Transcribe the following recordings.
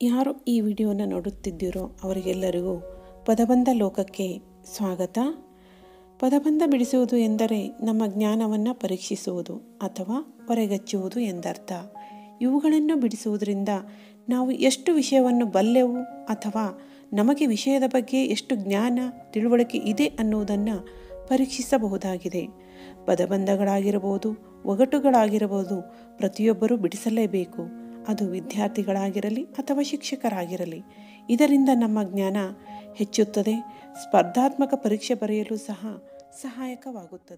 ಯಾರು ಈ ವಿಡಿಯೋನ ನೋಡುತ್ತಿದ್ದೀರೋ ಅವರಿಗೆಲ್ಲರಿಗೂ ಪದಬಂಧ ಲೋಕಕ್ಕೆ ಸ್ವಾಗತ. ಪದಬಂಧ ಬಿಡಿಸುವುದು ಎಂದರೆ ನಮ್ಮ ಜ್ಞಾನವನ್ನು ಪರೀಕ್ಷಿಸುವುದು ಅಥವಾ ಹೊರಗಚ್ಚುವುದು ಎಂದರ್ಥ. ಇವುಗಳನ್ನು ಬಿಡಿಸುವುದರಿಂದ ನಾವು ಎಷ್ಟು ವಿಷಯವನ್ನು ಬಲ್ಲೆವು ಅಥವಾ ನಮಗೆ ವಿಷಯದ ಬಗ್ಗೆ ಎಷ್ಟು ಜ್ಞಾನ ತಿಳುವಳಿಕೆ ಇದೆ ಅನ್ನುವುದನ್ನು ಪರೀಕ್ಷಿಸಬಹುದಾಗಿದೆ. ಪದಬಂಧಗಳಾಗಿರಬಹುದು, ಒಗಟುಗಳಾಗಿರಬಹುದು, ಪ್ರತಿಯೊಬ್ಬರೂ ಬಿಡಿಸಲೇಬೇಕು. ಅದು ವಿದ್ಯಾರ್ಥಿಗಳಾಗಿರಲಿ ಅಥವಾ ಶಿಕ್ಷಕರಾಗಿರಲಿ. ಇದರಿಂದ ನಮ್ಮ ಜ್ಞಾನ ಹೆಚ್ಚುತ್ತದೆ, ಸ್ಪರ್ಧಾತ್ಮಕ ಪರೀಕ್ಷೆ ಬರೆಯಲು ಸಹ ಸಹಾಯಕವಾಗುತ್ತದೆ.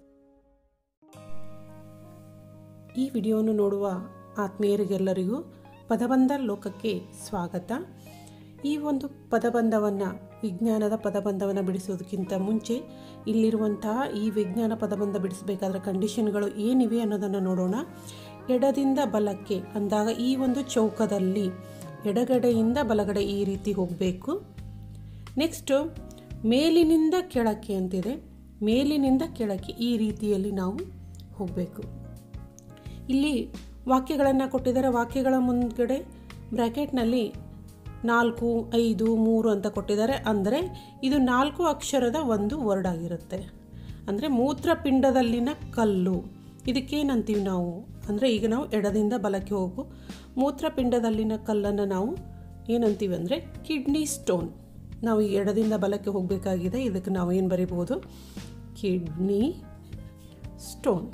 ಈ ವಿಡಿಯೋವನ್ನು ನೋಡುವ ಆತ್ಮೀಯರಿಗೆಲ್ಲರಿಗೂ ಪದಬಂಧ ಲೋಕಕ್ಕೆ ಸ್ವಾಗತ. ಈ ಒಂದು ಪದಬಂಧವನ್ನು, ವಿಜ್ಞಾನದ ಪದಬಂಧವನ್ನು ಬಿಡಿಸೋದಕ್ಕಿಂತ ಮುಂಚೆ ಇಲ್ಲಿರುವಂತಹ ಈ ವಿಜ್ಞಾನ ಪದಬಂಧ ಬಿಡಿಸಬೇಕಾದ್ರೆ ಕಂಡೀಷನ್ಗಳು ಏನಿವೆ ಅನ್ನೋದನ್ನು ನೋಡೋಣ. ಎಡದಿಂದ ಬಲಕ್ಕೆ ಅಂದಾಗ ಈ ಒಂದು ಚೌಕದಲ್ಲಿ ಎಡಗಡೆಯಿಂದ ಬಲಗಡೆ ಈ ರೀತಿ ಹೋಗಬೇಕು. ನೆಕ್ಸ್ಟು ಮೇಲಿನಿಂದ ಕೆಳಕ್ಕೆ ಅಂತಿದೆ, ಮೇಲಿನಿಂದ ಕೆಳಕ್ಕೆ ಈ ರೀತಿಯಲ್ಲಿ ನಾವು ಹೋಗಬೇಕು. ಇಲ್ಲಿ ವಾಕ್ಯಗಳನ್ನು ಕೊಟ್ಟಿದ್ದಾರೆ. ವಾಕ್ಯಗಳ ಮುಂದ್ಗಡೆ ಬ್ರ್ಯಾಕೆಟ್ನಲ್ಲಿ 4, 5, 3 ಅಂತ ಕೊಟ್ಟಿದ್ದಾರೆ. ಅಂದರೆ ಇದು 4 ಅಕ್ಷರದ ಒಂದು ವರ್ಡ್ ಆಗಿರುತ್ತೆ. ಅಂದರೆ ಮೂತ್ರಪಿಂಡದಲ್ಲಿನ ಕಲ್ಲು, ಇದಕ್ಕೇನಂತೀವಿ ನಾವು ಅಂದರೆ, ಈಗ ನಾವು ಎಡದಿಂದ ಬಲಕ್ಕೆ ಹೋಗು ಮೂತ್ರಪಿಂಡದಲ್ಲಿನ ಕಲ್ಲನ್ನು ನಾವು ಏನಂತೀವಿ ಅಂದರೆ ಕಿಡ್ನಿ ಸ್ಟೋನ್. ನಾವು ಈ ಎಡದಿಂದ ಬಲಕ್ಕೆ ಹೋಗಬೇಕಾಗಿದೆ. ಇದಕ್ಕೆ ನಾವು ಏನು ಬರೀಬಹುದು? Kidney stone.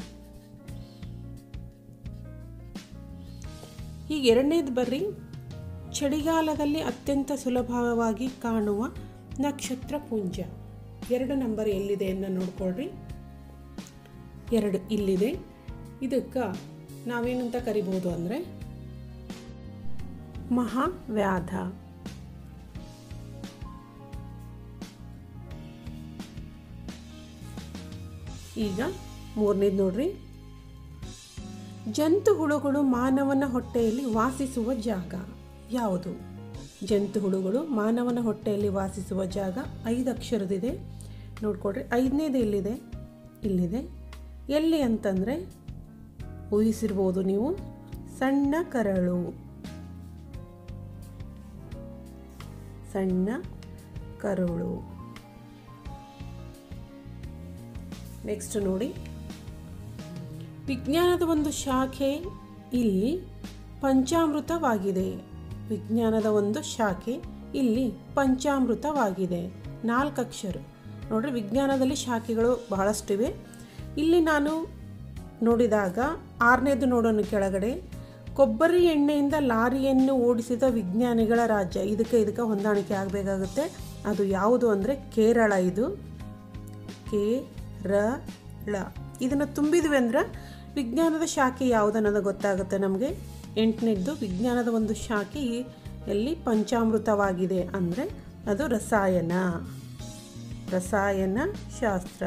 ಈಗ ಎರಡನೇದು ಬರ್ರಿ, ಚಳಿಗಾಲದಲ್ಲಿ ಅತ್ಯಂತ ಸುಲಭವಾಗಿ ಕಾಣುವ ನಕ್ಷತ್ರ ಪುಂಜ. 2 ನಂಬರ್ ಎಲ್ಲಿದೆ ಅಂತ ನೋಡ್ಕೊಳ್ರಿ. 2 ಇಲ್ಲಿದೆ. ಇದಕ್ಕೆ ನಾವೇನಂತ ಕರಿಬಹುದು ಅಂದರೆ ಮಹಾವ್ಯಾಧ. ಈಗ 3ನೇದು ನೋಡ್ರಿ, ಜಂತು ಹುಳುಗಳು ಮಾನವನ ಹೊಟ್ಟೆಯಲ್ಲಿ ವಾಸಿಸುವ ಜಾಗ ಯಾವುದು? ಜಂತು ಹುಳುಗಳು ಮಾನವನ ಹೊಟ್ಟೆಯಲ್ಲಿ ವಾಸಿಸುವ ಜಾಗ 5 ಅಕ್ಷರದಿದೆ, ನೋಡ್ಕೊಡ್ರಿ. 5ನೇದು ಎಲ್ಲಿದೆ? ಇಲ್ಲಿದೆ. ಎಲ್ಲಿ ಅಂತಂದರೆ ಊಹಿಸಿರ್ಬೋದು ನೀವು, ಸಣ್ಣ ಕರಳು. ಸಣ್ಣ ಕರುಳು. ನೆಕ್ಸ್ಟ್ ನೋಡಿ, ವಿಜ್ಞಾನದ ಒಂದು ಶಾಖೆ ಇಲ್ಲಿ ಪಂಚಾಮೃತವಾಗಿದೆ. ವಿಜ್ಞಾನದ ಒಂದು ಶಾಖೆ ಇಲ್ಲಿ ಪಂಚಾಮೃತವಾಗಿದೆ. 4 ಅಕ್ಷರ ನೋಡ್ರಿ. ವಿಜ್ಞಾನದಲ್ಲಿ ಶಾಖೆಗಳು ಬಹಳಷ್ಟಿವೆ. ಇಲ್ಲಿ ನಾನು ನೋಡಿದಾಗ 6ನೇದು ನೋಡೋಣ ಕೆಳಗಡೆ, ಕೊಬ್ಬರಿ ಎಣ್ಣೆಯಿಂದ ಲಾರಿಯನ್ನು ಓಡಿಸಿದ ವಿಜ್ಞಾನಿಗಳ ರಾಜ್ಯ. ಇದಕ್ಕೆ ಹೊಂದಾಣಿಕೆ ಆಗಬೇಕಾಗುತ್ತೆ. ಅದು ಯಾವುದು ಅಂದರೆ ಕೇರಳ. ಇದು ಕೇರಳ. ಇದನ್ನು ತುಂಬಿದ್ವಿ ಅಂದ್ರೆ ವಿಜ್ಞಾನದ ಶಾಖೆ ಯಾವುದು ಅನ್ನೋದು ಗೊತ್ತಾಗುತ್ತೆ ನಮಗೆ. 8ನೇದ್ದು, ವಿಜ್ಞಾನದ ಒಂದು ಶಾಖೆ ಎಲ್ಲಿ ಪಂಚಾಮೃತವಾಗಿದೆ ಅಂದರೆ ಅದು ರಸಾಯನ ಶಾಸ್ತ್ರ.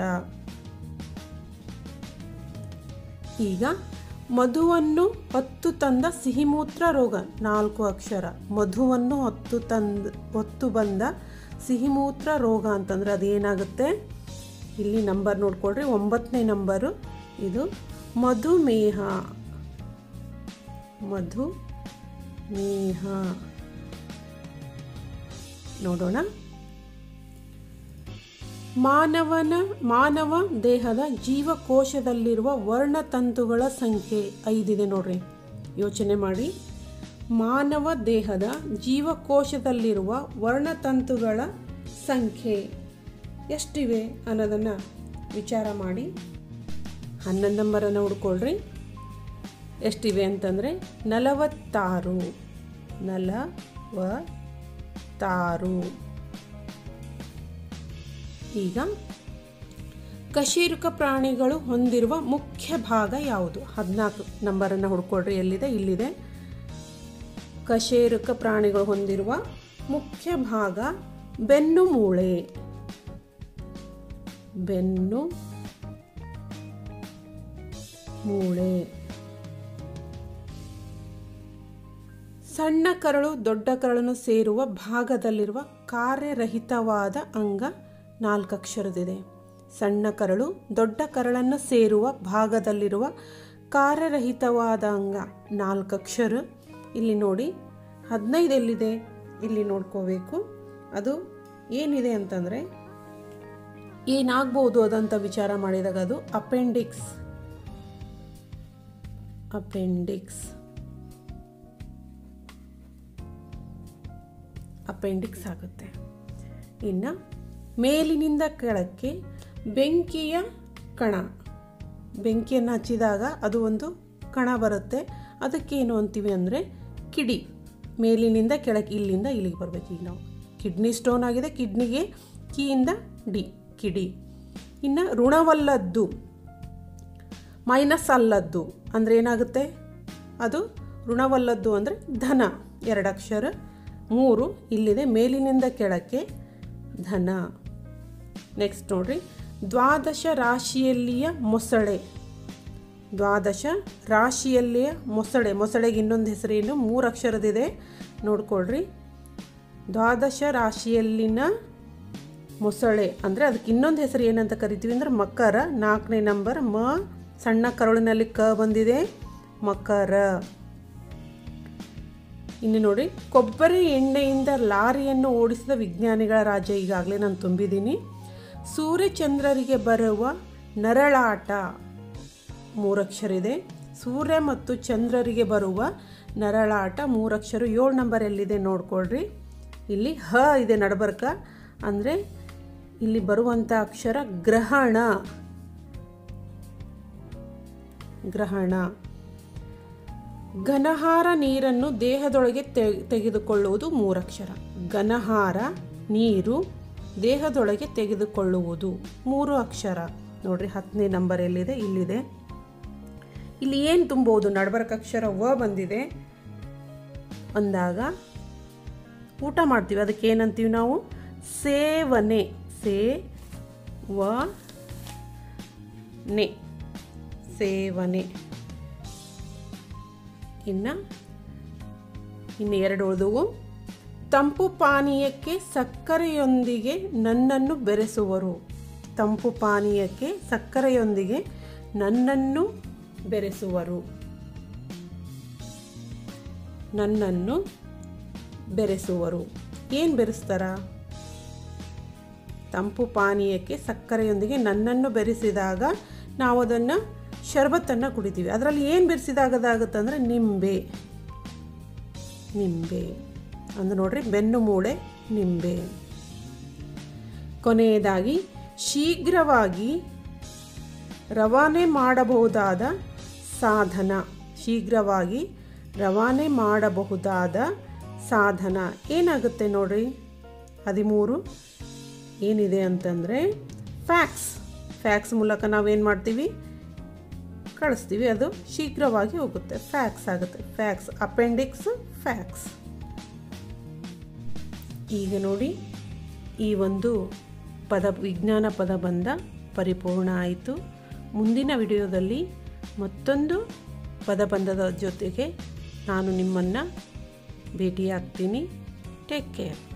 ಈಗ ಮಧುವನ್ನು ಹೊತ್ತು ತಂದ ಸಿಹಿಮೂತ್ರ ರೋಗ. 4 ಅಕ್ಷರ. ಮಧುವನ್ನು ಹೊತ್ತು ಬಂದ ಸಿಹಿಮೂತ್ರ ರೋಗ ಅಂತಂದರೆ ಅದೇನಾಗುತ್ತೆ? ಇಲ್ಲಿ ನಂಬರ್ ನೋಡ್ಕೊಳ್ರಿ, 9ನೇ ನಂಬರು. ಇದು ಮಧುಮೇಹ. ನೋಡೋಣ. ಮಾನವ ದೇಹದ ಜೀವಕೋಶದಲ್ಲಿರುವ ವರ್ಣತಂತುಗಳ ಸಂಖ್ಯೆ 5 ಇದೆ ನೋಡ್ರಿ. ಯೋಚನೆ ಮಾಡಿ, ಮಾನವ ದೇಹದ ಜೀವಕೋಶದಲ್ಲಿರುವ ವರ್ಣತಂತುಗಳ ಸಂಖ್ಯೆ ಎಷ್ಟಿವೆ ಅನ್ನೋದನ್ನು ವಿಚಾರ ಮಾಡಿ. 11 ನಂಬರನ್ನು ಹುಡ್ಕೊಳ್ರಿ. ಎಷ್ಟಿವೆ ಅಂತಂದರೆ 46. ಈಗ ಕಶೇರುಕ ಪ್ರಾಣಿಗಳು ಹೊಂದಿರುವ ಮುಖ್ಯ ಭಾಗ ಯಾವುದು? 14 ನಂಬರನ್ನು ಹುಡ್ಕೊಳ್ರಿ. ಎಲ್ಲಿದೆ? ಇಲ್ಲಿದೆ. ಕಶೇರುಕ ಪ್ರಾಣಿಗಳು ಹೊಂದಿರುವ ಮುಖ್ಯ ಭಾಗ ಬೆನ್ನು ಮೂಳೆ. ಸಣ್ಣ ಕರಳು ದೊಡ್ಡ ಕರಳನ್ನು ಸೇರುವ ಭಾಗದಲ್ಲಿರುವ ಕಾರ್ಯರಹಿತವಾದ ಅಂಗ 4 ಅಕ್ಷರದಿದೆ. ಸಣ್ಣ ಕರಳು ದೊಡ್ಡ ಕರಳನ್ನು ಸೇರುವ ಭಾಗದಲ್ಲಿರುವ ಕಾರ್ಯರಹಿತವಾದ ಅಂಗ 4 ಅಕ್ಷರ. ಇಲ್ಲಿ ನೋಡಿ, 15 ಎಲ್ಲಿದೆ? ಇಲ್ಲಿ ನೋಡ್ಕೋಬೇಕು. ಅದು ಏನಿದೆ ಅಂತಂದರೆ ಏನಾಗ್ಬೋದು ಅದಂತ ವಿಚಾರ ಮಾಡಿದಾಗ ಅದು ಅಪೆಂಡಿಕ್ಸ್ ಆಗುತ್ತೆ. ಇನ್ನು ಮೇಲಿನಿಂದ ಕೆಳಕ್ಕೆ ಬೆಂಕಿಯ ಕಣ, ಬೆಂಕಿಯನ್ನು ಹಚ್ಚಿದಾಗ ಅದು ಒಂದು ಕಣ ಬರುತ್ತೆ, ಅದಕ್ಕೇನು ಅಂತೀವಿ ಅಂದರೆ ಕಿಡಿ. ಮೇಲಿನಿಂದ ಕೆಳಕ್ಕೆ, ಇಲ್ಲಿಂದ ಇಲ್ಲಿಗೆ ಬರಬೇಕು. ಈಗ ನಾವು ಕಿಡ್ನಿ ಸ್ಟೋನ್ ಆಗಿದೆ, ಕಿಡ್ನಿಗೆ ಕೀಯಿಂದ ಡಿ, ಕಿಡಿ. ಇನ್ನು ಋಣವಲ್ಲದ್ದು, ಮೈನಸ್ ಅಲ್ಲದ್ದು ಅಂದರೆ ಏನಾಗುತ್ತೆ, ಅದು ಋಣವಲ್ಲದ್ದು ಅಂದರೆ ಧನ. 2 ಅಕ್ಷರ 3 ಇಲ್ಲಿದೆ, ಮೇಲಿನಿಂದ ಕೆಳಕ್ಕೆ ಧನ. ನೆಕ್ಸ್ಟ್ ನೋಡ್ರಿ, ದ್ವಾದಶ ರಾಶಿಯಲ್ಲಿಯ ಮೊಸಳೆ. ದ್ವಾದಶ ರಾಶಿಯಲ್ಲಿಯ ಮೊಸಳೆ, ಮೊಸಳೆಗೆ ಇನ್ನೊಂದು ಹೆಸರೇನು, 3 ಅಕ್ಷರದಿದೆ ನೋಡ್ಕೊಳ್ರಿ. ದ್ವಾದಶ ರಾಶಿಯಲ್ಲಿನ ಮೊಸಳೆ ಅಂದರೆ ಅದಕ್ಕೆ ಇನ್ನೊಂದು ಹೆಸರು ಏನಂತ ಕರಿತೀವಿ ಅಂದರೆ ಮಕರ. 4ನೇ ನಂಬರ್, ಮ ಸಣ್ಣ ಕರುಳಿನಲ್ಲಿ ಕ ಬಂದಿದೆ, ಮಕರ. ಇನ್ನು ನೋಡಿ, ಕೊಬ್ಬರಿ ಎಣ್ಣೆಯಿಂದ ಲಾರಿಯನ್ನು ಓಡಿಸಿದ ವಿಜ್ಞಾನಿಗಳ ರಾಜ್ಯ. ಈಗಾಗಲೇ ನಾನು ತುಂಬಿದ್ದೀನಿ. ಸೂರ್ಯಚಂದ್ರರಿಗೆ ಬರುವ ನರಳಾಟ, 3 ಅಕ್ಷರ ಇದೆ. ಸೂರ್ಯ ಮತ್ತು ಚಂದ್ರರಿಗೆ ಬರುವ ನರಳಾಟ 3 ಅಕ್ಷರ. 7 ನಂಬರ್ ಎಲ್ಲಿದೆ ನೋಡ್ಕೊಳ್ರಿ. ಇಲ್ಲಿ ಹ ಇದೆ ನಡಬರ್ಕ, ಅಂದರೆ ಇಲ್ಲಿ ಬರುವಂಥ ಅಕ್ಷರ ಗ್ರಹಣ. ಘನಹಾರ ನೀರನ್ನು ದೇಹದೊಳಗೆ ತೆಗೆದುಕೊಳ್ಳುವುದು 3 ಅಕ್ಷರ. ಘನಹಾರ ನೀರು ದೇಹದೊಳಗೆ ತೆಗೆದುಕೊಳ್ಳುವುದು 3 ಅಕ್ಷರ. ನೋಡ್ರಿ 10ನೇ ನಂಬರ್ ಎಲ್ಲಿದೆ, ಇಲ್ಲಿದೆ. ಇಲ್ಲಿ ಏನು ತುಂಬೋದು, ನಡಬರ್ಕ ಅಕ್ಷರ ವ ಬಂದಿದೆ ಅಂದಾಗ ಊಟ ಮಾಡ್ತೀವಿ, ಅದಕ್ಕೆ ಏನಂತೀವಿ ನಾವು, ಸೇವನೆ. ಸೇವನೆ. ಇನ್ನು 2 ಉಳಿದವು. ತಂಪು ಪಾನೀಯಕ್ಕೆ ಸಕ್ಕರೆಯೊಂದಿಗೆ ನನ್ನನ್ನು ಬೆರೆಸುವರು. ತಂಪು ಪಾನೀಯಕ್ಕೆ ಸಕ್ಕರೆಯೊಂದಿಗೆ ನನ್ನನ್ನು ಬೆರೆಸುವರು. ನನ್ನನ್ನು ಬೆರೆಸುವರು ಏನು ಬೆರೆಸ್ತಾರ, ತಂಪು ಪಾನೀಯಕ್ಕೆ ಸಕ್ಕರೆಯೊಂದಿಗೆ ನನ್ನನ್ನು ಬೆರೆಸಿದಾಗ ನಾವು ಅದನ್ನು ಶರ್ಬತ್ತನ್ನು ಕುಡಿತೀವಿ. ಅದರಲ್ಲಿ ಏನು ಬೆರೆಸಿದಾಗದಾಗುತ್ತಂದರೆ ನಿಂಬೆ ಅಂದ್ರೆ ನೋಡ್ರಿ, ಬೆನ್ನು ಮೂಳೆ ನಿಂಬೆ. ಕೊನೆಯದಾಗಿ, ಶೀಘ್ರವಾಗಿ ರವಾನೆ ಮಾಡಬಹುದಾದ ಸಾಧನ. ಶೀಘ್ರವಾಗಿ ರವಾನೆ ಮಾಡಬಹುದಾದ ಸಾಧನ ಏನಾಗುತ್ತೆ ನೋಡ್ರಿ. 13 ಏನಿದೆ ಅಂತಂದರೆ ಫ್ಯಾಕ್ಸ್ ಮೂಲಕ ನಾವೇನು ಮಾಡ್ತೀವಿ, ಕಳಿಸ್ತೀವಿ, ಅದು ಶೀಘ್ರವಾಗಿ ಹೋಗುತ್ತೆ, ಫ್ಯಾಕ್ಸ್ ಆಗುತ್ತೆ. Fax, appendix, fax. ಈಗ ನೋಡಿ, ಈ ಒಂದು ವಿಜ್ಞಾನ ಪದಬಂಧ ಪರಿಪೂರ್ಣ ಆಯಿತು. ಮುಂದಿನ ವಿಡಿಯೋದಲ್ಲಿ ಮತ್ತೊಂದು ಪದಬಂಧದ ಜೊತೆಗೆ ನಾನು ನಿಮ್ಮನ್ನು ಭೇಟಿಯಾಗ್ತೀನಿ. Take care.